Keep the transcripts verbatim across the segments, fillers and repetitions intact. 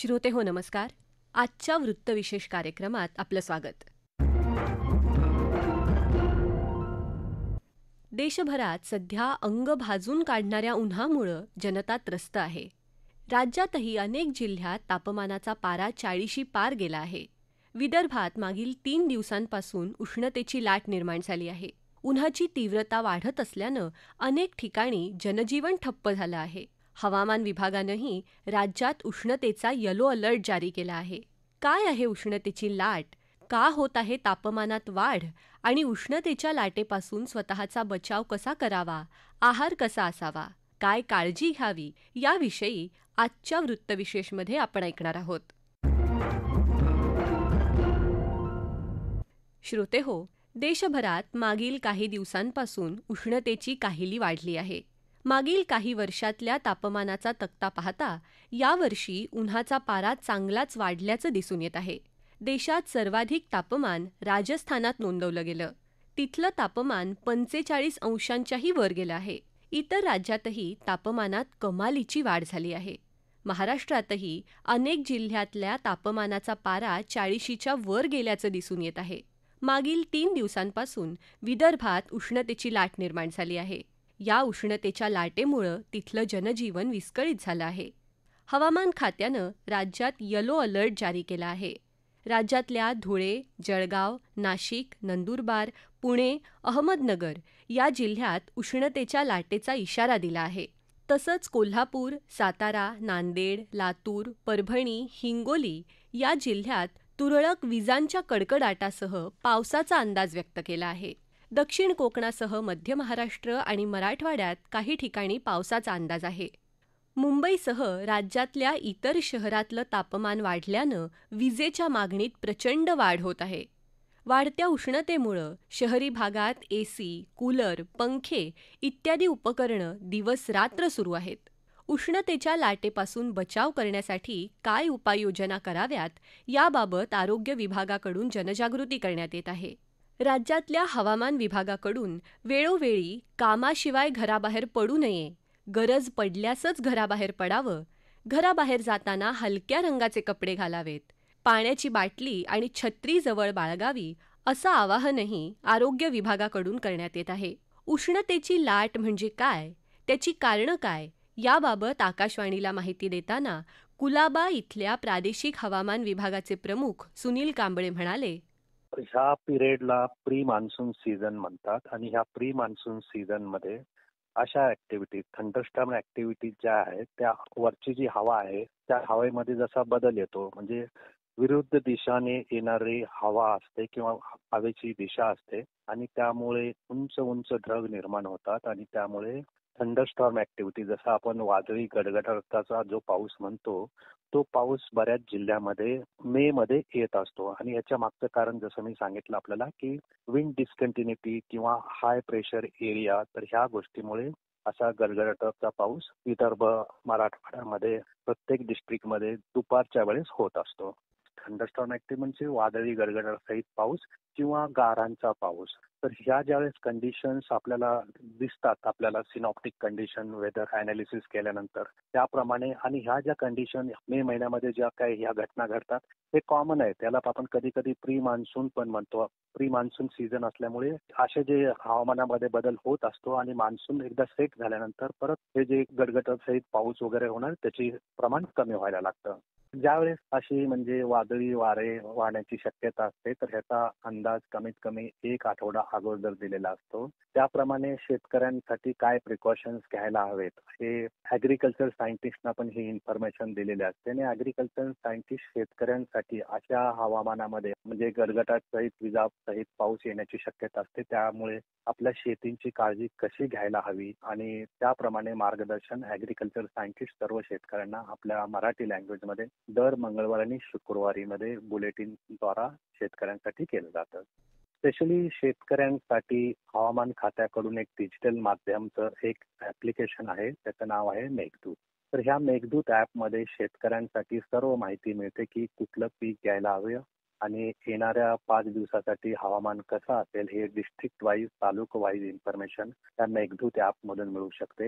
श्रोते हो नमस्कार. आजच्या वृत्तविशेष कार्यक्रमात आपलं स्वागत. देशभरात सध्या अंग भाजून काढणाऱ्या उन्हामुळं जनता त्रस्त आहे. राज्यातही अनेक जिल्ह्यात तापमानाचा पारा चाळीशी पार गेला आहे. विदर्भात मागील तीन दिवसांपासून उष्णतेची लाट निर्माण झाली आहे. उन्हाची तीव्रता वाढत असल्यानं अनेक ठिकाणी जनजीवन ठप्प झालं आहे. हवामान विभागानंही राज्यात उष्णतेचा येलो अलर्ट जारी केला आहे. काय आहे उष्णतेची लाट? का होत आहे तापमानात वाढ? आणि उष्णतेच्या लाटेपासून स्वतःचा बचाव कसा करावा? आहार कसा असावा? काय काळजी घ्यावी? याविषयी आजच्या वृत्तविशेषमध्ये आपण ऐकणार आहोत. श्रोते हो, देशभरात मागील काही दिवसांपासून उष्णतेची काहिली वाढली आहे. मागील काही वर्षातल्या तापमानाचा तक्ता पाहता यावर्षी उन्हाचा पारा चांगलाच वाढल्याचं दिसून येत आहे. देशात सर्वाधिक तापमान राजस्थानात नोंदवलं गेलं. तिथलं तापमान पंचेचाळीस अंशांच्याही वर गेलं आहे. इतर राज्यातही तापमानात कमालीची वाढ झाली आहे. महाराष्ट्रातही अनेक जिल्ह्यातल्या तापमानाचा पारा चाळीशीच्या वर गेल्याचं दिसून येत आहे. मागील तीन दिवसांपासून विदर्भात उष्णतेची लाट निर्माण झाली आहे. या उष्णतेच्या लाटेमुळं तिथलं जनजीवन विस्कळीत झालं आहे. हवामान खात्यानं राज्यात येलो अलर्ट जारी केला आहे. राज्यातल्या धुळे, जळगाव, नाशिक, नंदुरबार, पुणे, अहमदनगर या जिल्ह्यात उष्णतेच्या लाटेचा इशारा दिला आहे. तसंच कोल्हापूर, सातारा, नांदेड, लातूर, परभणी, हिंगोली या जिल्ह्यात तुरळक विजांच्या कडकडाटासह पावसाचा अंदाज व्यक्त केला आहे. दक्षिण कोकणासह मध्य महाराष्ट्र आणि मराठवाड्यात काही ठिकाणी पावसाचा अंदाज आहे. मुंबईसह राज्यातल्या इतर शहरातलं तापमान वाढल्यानं विजेच्या मागणीत प्रचंड वाढ होत आहे. वाढत्या उष्णतेमुळं शहरी भागात एसी, कूलर, पंखे इत्यादी उपकरणं दिवस रात्र सुरू आहेत. उष्णतेच्या लाटेपासून बचाव करण्यासाठी काय उपाययोजना कराव्यात याबाबत आरोग्य विभागाकडून जनजागृती करण्यात येत आहे. राज्यातल्या हवामान विभागाकडून वेळोवेळी कामाशिवाय घराबाहेर पडू नये, गरज पडल्यासच घराबाहेर पडावं, घराबाहेर जाताना हलक्या रंगाचे कपडे घालावेत, पाण्याची बाटली आणि छत्री जवळ बाळगावी असं आवाहनही आरोग्य विभागाकडून करण्यात येत आहे. उष्णतेची लाट म्हणजे काय, त्याची कारणं काय याबाबत आकाशवाणीला माहिती देताना कुलाबा इथल्या प्रादेशिक हवामान विभागाचे प्रमुख सुनील कांबळे म्हणाले, ह्या पिरियडला प्री मान्सून सीझन म्हणतात आणि ह्या प्री मान्सून सीझन मध्ये अशा ऍक्टिव्हिटीज थंडरस्टॉर्म ऍक्टिव्हिटीज ज्या आहेत त्या वरची जी हवा आहे त्या हवेमध्ये जसा बदल येतो म्हणजे विरुद्ध दिशाने येणारी हवा असते किंवा हवेची दिशा असते आणि त्यामुळे उंच उंच ढग निर्माण होतात आणि त्यामुळे थंडरस्टॉर्म ऍक्टिव्हिटी जसा आपण वादळी गडगडाटाचा जो पाऊस म्हणतो तो पाऊस बऱ्याच जिल्ह्यामध्ये मे मध्ये येत असतो आणि याच्या मागचं कारण जसं मी सांगितलं आपल्याला की विंड डिस्कंटिन्युटी किंवा हाय प्रेशर एरिया तर ह्या गोष्टीमुळे असा गडगडाटाचा पाऊस विदर्भ मराठवाड्यामध्ये प्रत्येक डिस्ट्रिक्टमध्ये दुपारच्या वेळेस होत असतो. थंडरस्टॉर्म ऍक्टिव्हिटी म्हणजे वादळी गडगडासहित पाऊस किंवा गारांचा पाऊस. तर ह्या ज्यावेळेस कंडिशन्स आपल्याला दिसतात आपल्याला सिनॉप्टिक कंडिशन वेदर अनालिसिस केल्यानंतर त्याप्रमाणे आणि ह्या ज्या कंडिशन मे महिन्यामध्ये ज्या काही ह्या घटना घडतात हे कॉमन आहे. त्याला आपण कधी कधी प्री मान्सून पण म्हणतो. प्री मान्सून सीझन असल्यामुळे असे जे हवामानामध्ये बदल होत असतो आणि मान्सून एकदा सेट झाल्यानंतर परत हे जे गडगडासहित पाऊस वगैरे होणार त्याचे प्रमाण कमी व्हायला लागतं. ज्यावेळेस अशी म्हणजे वादळी वारे वाहण्याची शक्यता असते तर ह्याचा अंदाज कमीत कमी एक आठवडा अगोदर दिलेला असतो. त्याप्रमाणे शेतकऱ्यांसाठी काय प्रिकॉशन्स घ्यायला हवेत हे ऍग्रिकल्चर सायंटिस्टना पण ही इन्फॉर्मेशन दिलेली असते आणि ऍग्रिकल्चर सायंटिस्ट शेतकऱ्यांसाठी अशा हवामानामध्ये म्हणजे गडगडाट सहित विजा सहित पाऊस येण्याची शक्यता असते त्यामुळे आपल्या शेतींची काळजी कशी घ्यायला हवी आणि त्याप्रमाणे मार्गदर्शन ऍग्रिकल्चर सायंटिस्ट सर्व शेतकऱ्यांना आपल्या मराठी लँग्वेजमध्ये दर मंगळवार आणि शुक्रवारी मध्ये बुलेटिनद्वारा शेतकऱ्यांसाठी केलं जातं. स्पेशली शेतकऱ्यांसाठी हवामान खात्याकडून एक डिजिटल माध्यमचं एक ऍप्लिकेशन आहे त्याचं नाव आहे मेघदूत. तर ह्या मेघदूत ऍपमध्ये शेतकऱ्यांसाठी सर्व माहिती मिळते की कुठलं पीक घ्यायला हवं आणि येणाऱ्या पाच दिवसासाठी हवामान कसं असेल हे district wise taluka wise information त्या मेघदूत ऍप मधून मिळू शकते.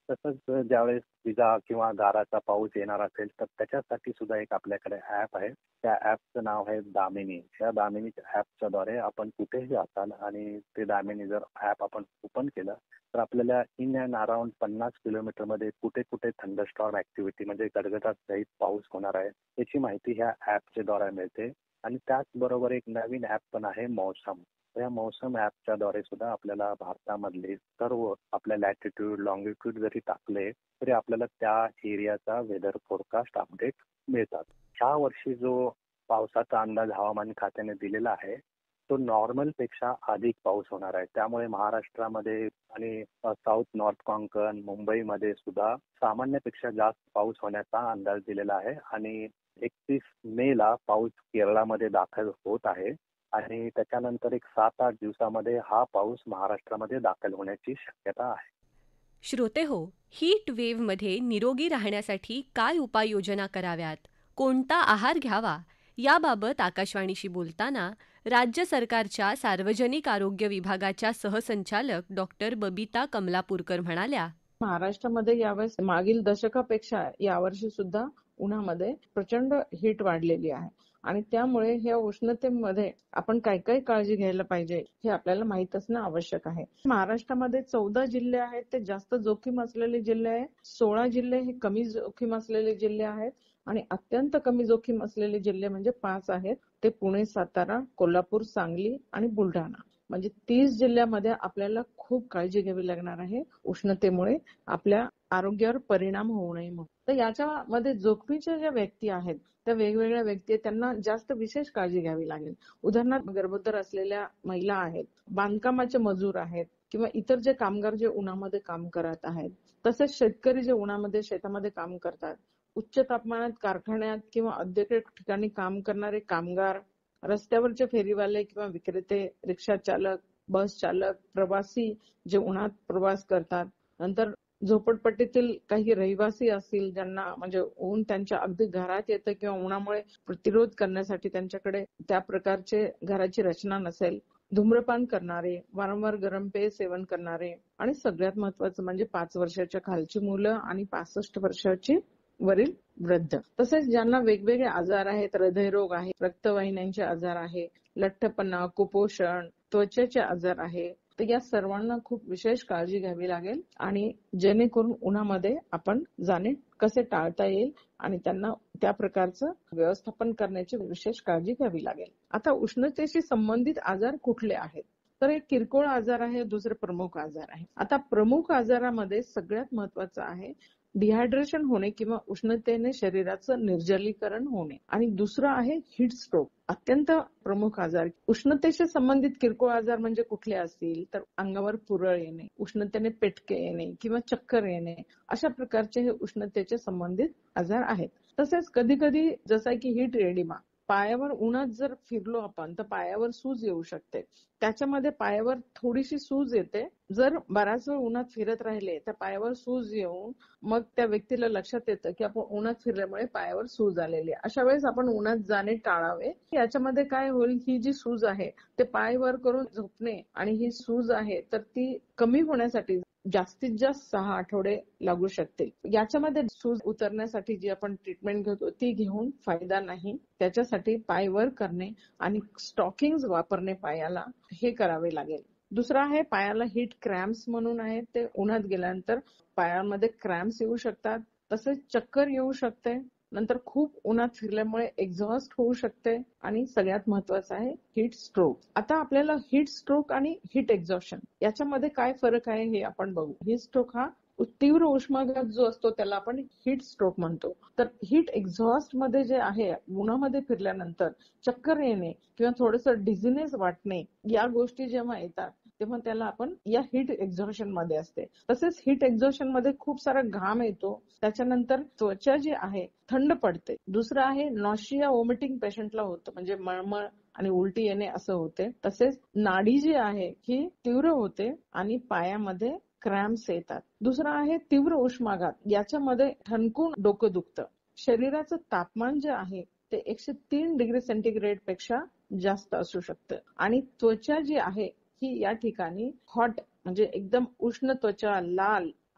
तसंच ज्यावेळेस विजा किंवा गाराचा पाऊस येणार असेल तर त्याच्यासाठी सुद्धा एक आपल्याकडे ऍप आहे. त्या ऍपचं नाव आहे दामिनी. या दामिनी ऍपच्या द्वारे आपण कुठेही असाल आणि ते दामिनी जर ऍप आपण ओपन केलं तर आपल्याला इन अँड अराउंड पन्नास किलोमीटर मध्ये कुठे कुठे थंडरस्टॉर्म ऍक्टिव्हिटी म्हणजे गडगडाट सहित पाऊस होणार आहे याची माहिती ह्या ऍपच्या द्वारे मिळते. आणि त्याचबरोबर एक नवीन ऍप पण आहे मौसम. या मौसम ऍपच्या द्वारे सुद्धा आपल्याला भारतामधले सर्व आपल्या लॅटिट्यूड लॉंगिट्यूड जरी टाकले तरी आपल्याला त्या एरियाचा वेदर फोरकास्ट अपडेट मिळतात. ह्या वर्षी जो पावसाचा अंदाज हवामान खात्याने दिलेला आहे तो नॉर्मल पेक्षा अधिक पाऊस होणार आहे. त्यामुळे महाराष्ट्रामध्ये आणि साऊथ नॉर्थ कोकण मुंबईमध्ये सुद्धा सामान्यपेक्षा जास्त पाऊस होण्याचा अंदाज दिलेला आहे. आणि एकतीस मे ला पाऊस केरळामध्ये दाखल होत आहे आणि त्याच्यानंतर एक सात आठ दिवसामध्ये हा पाऊस महाराष्ट्रामध्ये दाखल होण्याची शक्यता आहे. श्रोते हो, हीट वेव्हमध्ये निरोगी राहण्यासाठी काय उपाययोजना कराव्यात, कोणता आहार घ्यावा याबाबत आकाशवाणीशी बोलताना राज्य सरकारच्या सार्वजनिक आरोग्य विभागाच्या सहसंचालक डॉक्टर बबिता कमलापूरकर म्हणाल्या, महाराष्ट्रामध्ये यावेळेस मागील दशकापेक्षा यावर्षी सुद्धा उन्हामध्ये प्रचंड हीट वाढलेली आहे आणि त्यामुळे ह्या उष्णतेमध्ये आपण काय काय काळजी घ्यायला पाहिजे हे आपल्याला माहित असणं आवश्यक आहे. महाराष्ट्रामध्ये चौदा जिल्हे आहेत ते जास्त जोखीम असलेले जिल्हे आहेत, सोळा जिल्हे हे कमी जोखीम असलेले जिल्हे आहेत आणि अत्यंत कमी जोखीम असलेले जिल्हे म्हणजे पाच आहेत. ते पुणे, सातारा, कोल्हापूर, सांगली आणि बुलढाणा. म्हणजे तीस जिल्ह्यामध्ये आपल्याला खूप काळजी घ्यावी लागणार आहे उष्णतेमुळे आपल्या आरोग्यावर परिणाम होऊ नये म्हणून. तर याच्यामध्ये जोखमीच्या ज्या व्यक्ती आहेत त्या वेगवेगळ्या व्यक्ती आहेत त्यांना जास्त विशेष काळजी घ्यावी लागेल. उदाहरणार्थ गर्भोदर असलेल्या महिला आहेत, बांधकामाचे मजूर आहेत किंवा इतर जे कामगार जे उन्हामध्ये काम करत आहेत, तसेच शेतकरी जे उन्हामध्ये शेतामध्ये काम करतात, उच्च तापमानात कारखान्यात किंवा औद्योगिक ठिकाणी काम करणारे कामगार, रस्त्यावरचे फेरीवाले किंवा विक्रेते, रिक्षा चालक, बस चालक, प्रवासी जे उन्हात प्रवास करतात, नंतर झोपडपट्टीतील काही रहिवासी असतील ज्यांना म्हणजे ऊन त्यांच्या अगदी घरात येतं किंवा उन्हामुळे प्रतिरोध करण्यासाठी त्यांच्याकडे त्या प्रकारचे घराची रचना नसेल, धूम्रपान करणारे, वारंवार गरम पेय सेवन करणारे आणि सगळ्यात महत्वाचं म्हणजे पाच वर्षाच्या खालची मुलं आणि पासष्ट वर्षाची वरील वृद्ध. तसेच ज्यांना वेगवेगळे आजार आहेत, हृदयरोग आहे, रक्तवाहिन्यांचे आजार आहे, लठ्ठपणा, कुपोषण, त्वचेचे आजार आहे, तर या सर्वांना खूप विशेष काळजी घ्यावी लागेल आणि जेणेकरून उन्हामध्ये आपण जाणे कसे टाळता येईल आणि त्यांना त्या प्रकारचं व्यवस्थापन करण्याची विशेष काळजी घ्यावी लागेल. आता उष्णतेशी संबंधित आजार कुठले आहेत? तर एक किरकोळ आजार आहे, दुसरे प्रमुख आजार आहे. आता प्रमुख आजारामध्ये सगळ्यात महत्वाचं आहे डिहायड्रेशन होणे किंवा उष्णतेने शरीराचं निर्जलीकरण होणे आणि दुसरं आहे हीट स्ट्रोक. अत्यंत प्रमुख आजार. उष्णतेशी संबंधित किरकोळ आजार म्हणजे कुठले असतील तर अंगावर पुरळ येणे, उष्णतेने पेटके येणे किंवा चक्कर येणे, अशा प्रकारचे हे उष्णतेचे संबंधित आजार आहेत. तसेच कधी कधी जसं की हीट एडिमा, पायावर उन्हात जर फिरलो आपण तर पायावर सूज येऊ शकते. त्याच्यामध्ये पायावर थोडीशी सूज येते. जर बराच वेळ उन्हात फिरत राहिले तर पायावर सूज येऊन मग त्या व्यक्तीला लक्षात येतं की आपण उन्हात फिरल्यामुळे पायावर सूज आलेली आहे. अशा वेळेस आपण उन्हात जाणे टाळावे. याच्यामध्ये काय होईल, ही जी सूज आहे ते पाय वर करून झोपणे आणि ही सूज आहे तर ती कमी होण्यासाठी जास्तीत जास्त सहा आठवडे लागू शकतील. याच्यामध्ये सूज उतरण्यासाठी जी आपण ट्रीटमेंट घेतो ती घेऊन फायदा नाही. त्याच्यासाठी पाय वर करणे आणि स्टॉकिंग्स वापरणे पायाला हे करावे लागेल. दुसरा आहे पायाला हीट क्रॅम्प्स म्हणून आहे. ते उन्हात गेल्यानंतर पायामध्ये क्रॅम्प्स येऊ शकतात, तसेच चक्कर येऊ शकते, नंतर खूप उन्हात फिरल्यामुळे एक्झॉस्ट होऊ शकते आणि सगळ्यात महत्वाचं आहे हीट स्ट्रोक. आता आपल्याला हीट स्ट्रोक आणि हीट एक्झॉशन याच्यामध्ये काय फरक आहे हे आपण बघू. हीट स्ट्रोक हा तीव्र उष्माघात जो असतो त्याला आपण हीट स्ट्रोक म्हणतो. तर हीट एक्झॉस्ट मध्ये जे आहे उन्हामध्ये फिरल्यानंतर चक्कर येणे किंवा थोडंसं डिझिनेस वाटणे या गोष्टी जेव्हा येतात तेव्हा त्याला आपण या हीट एक्झॉशन मध्ये असते. तसेच हीट एक्झॉशन मध्ये खूप सारा घाम येतो, त्याच्यानंतर त्वचा जी आहे थंड पडते. दुसरं आहे नॉशिया वॉमिटिंग पेशंटला होतं, म्हणजे मळमळ आणि उलटी येणे असं होते. तसेच नाडी जी आहे ही तीव्र होते आणि पायामध्ये क्रॅम्प्स येतात. दुसरं आहे तीव्र उष्माघात. याच्यामध्ये ठणकून डोकं दुखतं. शरीराचं तापमान जे आहे ते एकशे तीन डिग्री सेंटीग्रेड पेक्षा जास्त असू शकतं आणि त्वचा जी आहे ही या ठिकाणी हॉट म्हणजे एकदम उष्ण त्वचा, लाल आणि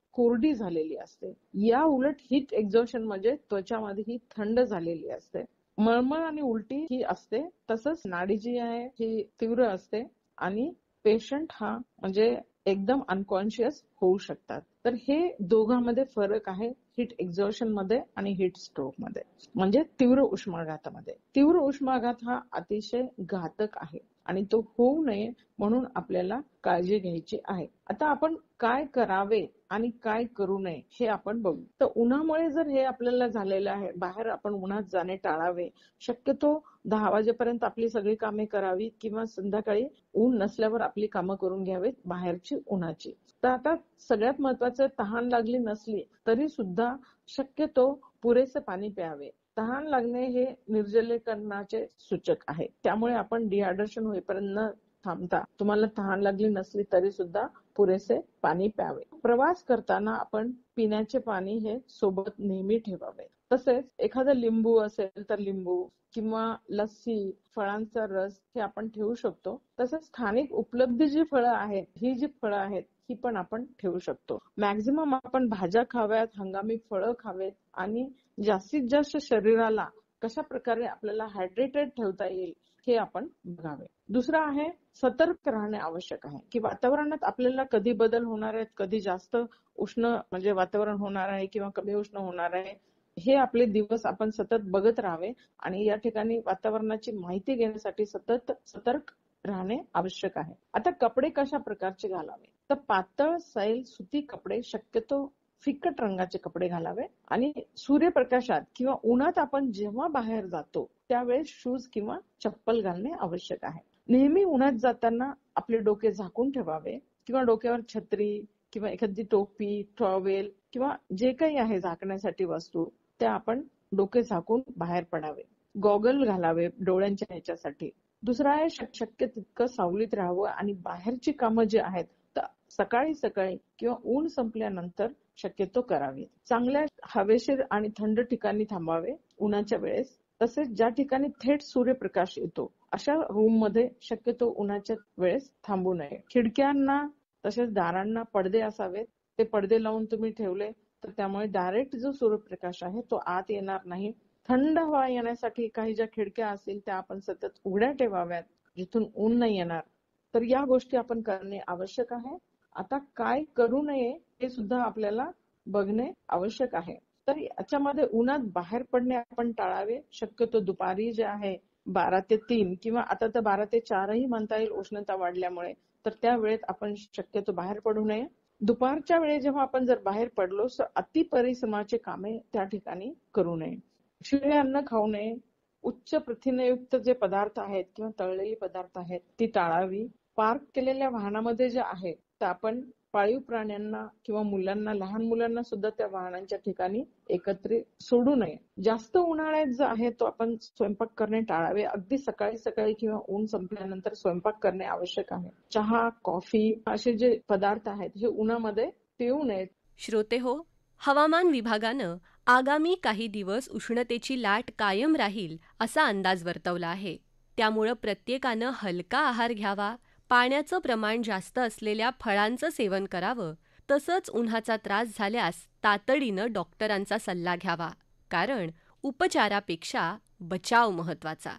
कोरडी झालेली असते. या उलट हीट एक्झॉशन म्हणजे त्वचामध्ये ही थंड झालेली असते. मळमळ आणि उलटी ही असते. तसंच नाडी जी आहे ही तीव्र असते आणि पेशंट हा म्हणजे एकदम अनकॉन्शियस होऊ शकतात. तर हे दोघांमध्ये फरक आहे हीट एक्झॉशन मध्ये आणि हीट स्ट्रोक मध्ये, म्हणजे तीव्र उष्माघातामध्ये. तीव्र उष्माघात हा अतिशय घातक आहे आणि तो होऊ नये म्हणून आपल्याला काळजी घ्यायची आहे. आता आपण काय करावे आणि काय करू नये हे आपण बघू. तर उन्हामुळे जर हे आपल्याला झालेलं आहे, बाहेर आपण उन्हात जाणे टाळावे. शक्यतो दहा वाजेपर्यंत आपली सगळी कामे करावी किंवा संध्याकाळी ऊन नसल्यावर आपली कामं करून घ्यावीत बाहेरची उन्हाची. तर आता सगळ्यात महत्वाचं, तहान लागली नसली तरी सुद्धा शक्यतो पुरेसे पाणी प्यावे. तहान लागणे हे निर्जलीकरणाचे सूचक आहे. त्यामुळे आपण डिहायड्रेशन होईपर्यंत न थांबता तुम्हाला तहान लागली नसली तरी सुद्धा पुरेसे पाणी प्यावे. प्रवास करताना आपण पिण्याचे पाणी हे सोबत नेहमी ठेवावे. तसेच एखादं लिंबू असेल तर लिंबू किंवा लस्सी, फळांचा रस हे आपण ठेवू शकतो. तसंच स्थानिक उपलब्ध जी फळं आहेत, ही जी फळं आहेत ही पण आपण ठेवू शकतो. मॅक्झिमम आपण भाज्या खाव्यात, हंगामी फळं खावेत आणि जास्तीत जास्त शरीराला कशा प्रकारे आपल्याला हायड्रेटेड ठेवता येईल हे आपण बघावे. दुसरं आहे सतर्क राहणे आवश्यक आहे की वातावरणात आपल्याला कधी बदल होणार आहेत, कधी जास्त उष्ण म्हणजे वातावरण होणार आहे किंवा कमी उष्ण होणार आहे, हे आपले दिवस आपण सतत बघत राहावे आणि या ठिकाणी वातावरणाची माहिती घेण्यासाठी सतत सतर्क राहणे आवश्यक आहे. आता कपडे कशा प्रकारचे घालावे, तर पातळ सैल सुती कपडे, शक्यतो फिकट रंगाचे कपडे घालावे आणि सूर्यप्रकाशात किंवा उन्हात आपण जेव्हा बाहेर जातो त्यावेळेस शूज किंवा चप्पल घालणे आवश्यक आहे. नेहमी उन्हात जाताना आपले डोके झाकून ठेवावे किंवा डोक्यावर छत्री किंवा एखादी टोपी, टॉवेल किंवा जे काही आहे झाकण्यासाठी वस्तू त्या आपण डोके झाकून बाहेर पडावे. गॉगल घालावे डोळ्यांच्या ह्याच्यासाठी. दुसरं आहे शक्य तितकं सावलीत राहावं आणि बाहेरची कामं जी आहेत तर सकाळी सकाळी किंवा ऊन संपल्यानंतर शक्यतो करावी. चांगल्या हवेशीर आणि थंड ठिकाणी थांबावे उन्हाच्या वेळेस. तसेच ज्या ठिकाणी थेट सूर्यप्रकाश येतो अशा रूम मध्ये शक्यतो उन्हाच्या वेळेस थांबू नये. खिडक्यांना तसेच दारांना पडदे असावेत. ते पडदे लावून तुम्ही ठेवले तर त्यामुळे डायरेक्ट जो सूर्यप्रकाश आहे तो आत येणार नाही. थंड हवा येण्यासाठी काही ज्या खिडक्या असतील त्या आपण सतत उघड्या ठेवाव्यात जिथून ऊन नाही येणार. तर या गोष्टी आपण करणे आवश्यक आहे. आता काय करू नये हे सुद्धा आपल्याला बघणे आवश्यक आहे. तर याच्यामध्ये उन्हात बाहेर पडणे आपण टाळावे. शक्यतो दुपारी जे आहे बारा ते तीन किंवा आता तर बारा ते चारही म्हणता येईल उष्णता वाढल्यामुळे, तर त्या वेळेत आपण शक्यतो बाहेर पडू नये. दुपारच्या वेळी जेव्हा आपण जर बाहेर पडलो तर अति परिश्रमाचे कामे त्या ठिकाणी करू नये. शिळे अन्न खाऊ नये. उच्च प्रथिनयुक्त जे पदार्थ आहेत किंवा तळलेली पदार्थ आहेत ती टाळावी. पार्क केलेल्या वाहनामध्ये जे आहे तर आपण पाळीव प्राण्यांना किंवा मुलांना, लहान मुलांना सुद्धा त्या वाहनांच्या ठिकाणी एकत्रित सोडू नये. जास्त उन्हाळ्यात जो आहे तो आपण स्वयंपाक करणे टाळावे. अगदी सकाळी सकाळी किंवा ऊन संपल्यानंतर स्वयंपाक करणे आवश्यक आहे. चहा, कॉफी असे जे पदार्थ आहेत हे उन्हामध्ये पिऊ नयेत. श्रोते हो, हवामान विभागानं आगामी काही दिवस उष्णतेची लाट कायम राहील असा अंदाज वर्तवला आहे. त्यामुळं प्रत्येकानं हलका आहार घ्यावा, पाण्याचं प्रमाण जास्त असलेल्या फळांचं सेवन करावं, तसंच उन्हाचा त्रास झाल्यास तातडीनं डॉक्टरांचा सल्ला घ्यावा, कारण उपचारापेक्षा बचाव महत्वाचा.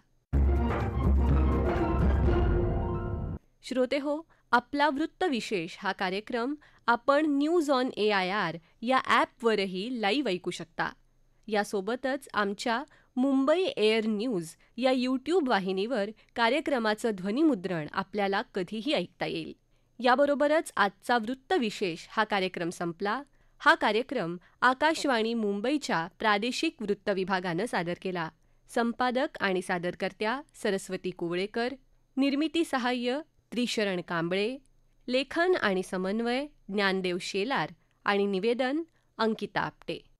श्रोते हो, आपला वृत्तविशेष हा कार्यक्रम आपण news on A I R या ॲपवरही लाईव्ह ऐकू शकता. यासोबतच आमच्या मुंबई एअर न्यूज या यूट्यूब वाहिनीवर कार्यक्रमाचं ध्वनिमुद्रण आपल्याला कधीही ऐकता येईल. याबरोबरच आजचा वृत्तविशेष हा कार्यक्रम संपला. हा कार्यक्रम आकाशवाणी मुंबईच्या प्रादेशिक वृत्त विभागानं सादर केला. संपादक आणि सादरकर्त्या सरस्वती कुवळेकर, निर्मिती सहाय्य त्रिशरण कांबळे, लेखन आणि समन्वय ज्ञानदेव शेलार आणि निवेदन अंकिता आपटे.